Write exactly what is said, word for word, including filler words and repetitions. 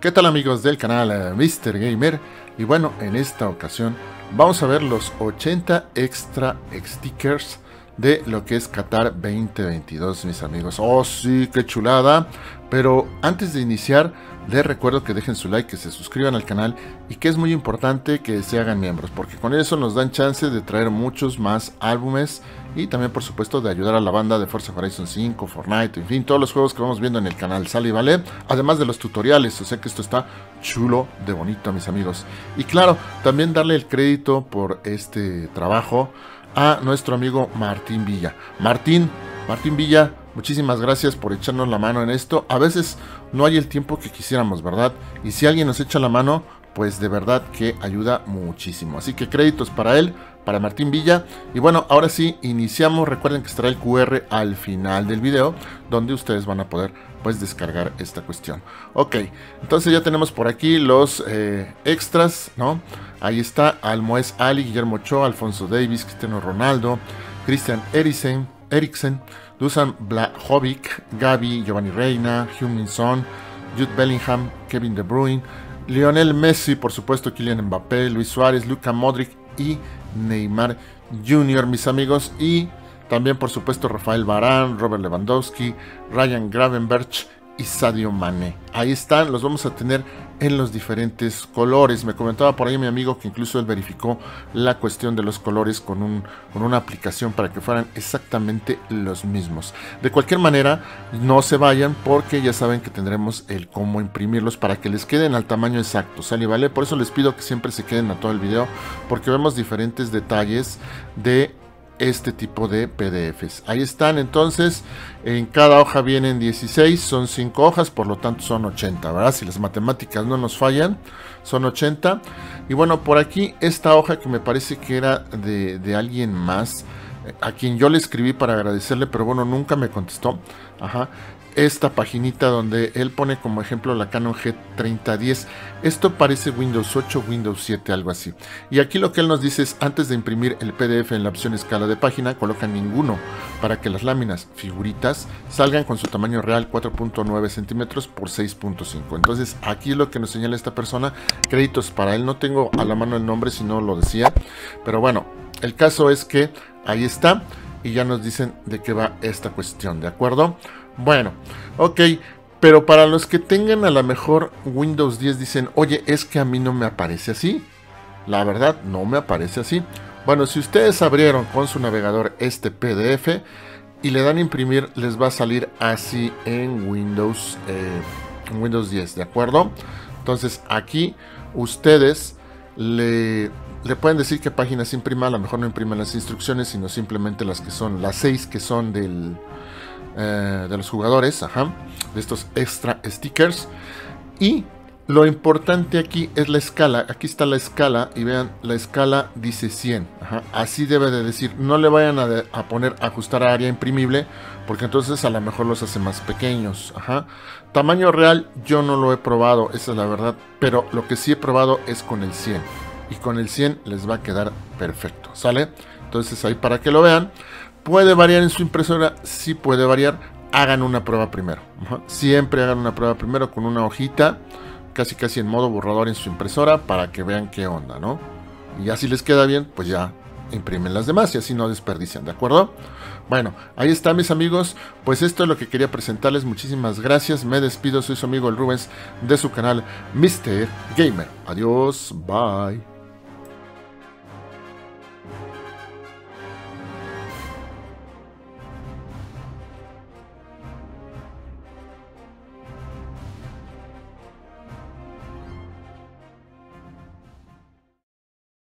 ¿Qué tal amigos del canal eh, míster Gamer? Y bueno, en esta ocasión vamos a ver los ochenta extra stickers de lo que es Qatar veinte veintidós, mis amigos. Oh sí, qué chulada. Pero antes de iniciar, les recuerdo que dejen su like, que se suscriban al canal y que es muy importante que se hagan miembros, porque con eso nos dan chance de traer muchos más álbumes y también por supuesto de ayudar a la banda de Forza Horizon cinco, Fortnite, en fin, todos los juegos que vamos viendo en el canal, ¿sale y vale? Además de los tutoriales, o sea que esto está chulo de bonito, mis amigos. Y claro, también darle el crédito por este trabajo a nuestro amigo Martín Villa. Martín, Martín Villa, muchísimas gracias por echarnos la mano en esto. A veces no hay el tiempo que quisiéramos, ¿verdad? Y si alguien nos echa la mano, pues de verdad que ayuda muchísimo. Así que créditos para él, para Martín Villa. Y bueno, ahora sí, iniciamos. Recuerden que estará el cu erre al final del video, donde ustedes van a poder pues descargar esta cuestión. Ok, entonces ya tenemos por aquí los eh, extras, ¿no? Ahí está Almoez Ali, Guillermo Ochoa, Alfonso Davis, Cristiano Ronaldo, Christian Eriksen, Eriksen, Dusan Blajovic, Gaby, Giovanni Reina, Heung-min Son, Jude Bellingham, Kevin De Bruyne, Lionel Messi, por supuesto, Kylian Mbappé, Luis Suárez, Luka Modric y Neymar junior, mis amigos. Y también, por supuesto, Rafael Varane, Robert Lewandowski, Ryan Gravenberch y Sadio Mané. Ahí están, los vamos a tener en los diferentes colores. Me comentaba por ahí mi amigo que incluso él verificó la cuestión de los colores con, un, con una aplicación para que fueran exactamente los mismos. De cualquier manera, no se vayan porque ya saben que tendremos el cómo imprimirlos para que les queden al tamaño exacto, ¿sale? ¿Vale? Por eso les pido que siempre se queden a todo el video, porque vemos diferentes detalles de este tipo de pe de efes. Ahí están, entonces en cada hoja vienen dieciséis, son cinco hojas, por lo tanto son ochenta, ¿verdad? Si las matemáticas no nos fallan, son ochenta. Y bueno, por aquí esta hoja que me parece que era de, de alguien más, a quien yo le escribí para agradecerle, pero bueno, nunca me contestó. Ajá. Esta paginita donde él pone como ejemplo la Canon G treinta diez. Esto parece Windows ocho, Windows siete, algo así. Y aquí lo que él nos dice es, antes de imprimir el pe de efe en la opción escala de página, coloca ninguno para que las láminas, figuritas, salgan con su tamaño real cuatro punto nueve centímetros por seis punto cinco. Entonces aquí es lo que nos señala esta persona. Créditos para él. No tengo a la mano el nombre, si no lo decía. Pero bueno, el caso es que ahí está. Y ya nos dicen de qué va esta cuestión, ¿de acuerdo? Bueno, ok, pero para los que tengan a lo mejor Windows diez dicen, oye, es que a mí no me aparece así. La verdad, no me aparece así. Bueno, si ustedes abrieron con su navegador este pe de efe y le dan a imprimir, les va a salir así en Windows, eh, en Windows diez, ¿de acuerdo? Entonces aquí ustedes le... Le pueden decir qué páginas imprima, a lo mejor no imprimen las instrucciones, sino simplemente las que son, las seis que son del, eh, de los jugadores, ajá, de estos extra stickers. Y lo importante aquí es la escala. Aquí está la escala y vean, la escala dice cien. Ajá, así debe de decir. No le vayan a, de, a poner ajustar a área imprimible, porque entonces a lo mejor los hace más pequeños. Ajá. Tamaño real yo no lo he probado, esa es la verdad, pero lo que sí he probado es con el cien. Y con el cien les va a quedar perfecto, ¿sale? Entonces ahí para que lo vean. ¿Puede variar en su impresora? Sí puede variar. Hagan una prueba primero. Ajá. Siempre hagan una prueba primero con una hojita, casi casi en modo borrador en su impresora, para que vean qué onda, ¿no? Y ya si les queda bien, pues ya imprimen las demás y así no desperdician, ¿de acuerdo? Bueno, ahí está, mis amigos. Pues esto es lo que quería presentarles. Muchísimas gracias. Me despido. Soy su amigo el Rubens de su canal míster Gamer. Adiós. Bye.